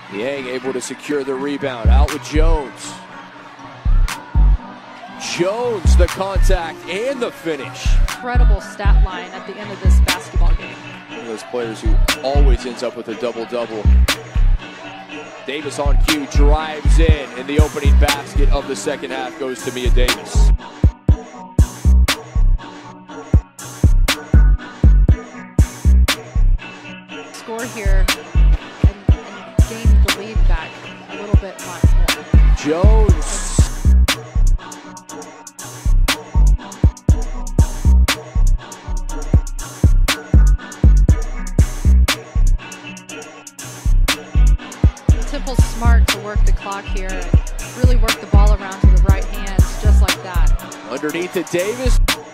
Yang able to secure the rebound. Out with Jones. Jones, the contact and the finish. Incredible stat line at the end of this basketball game. One of those players who always ends up with a double-double. Davis on cue, drives in, and the opening basket of the second half goes to Mia Davis. Score here and gain the lead back a little bit more. Jones. Temple's smart to work the clock here and really work the ball around to the right hand, just like that. Underneath to Davis.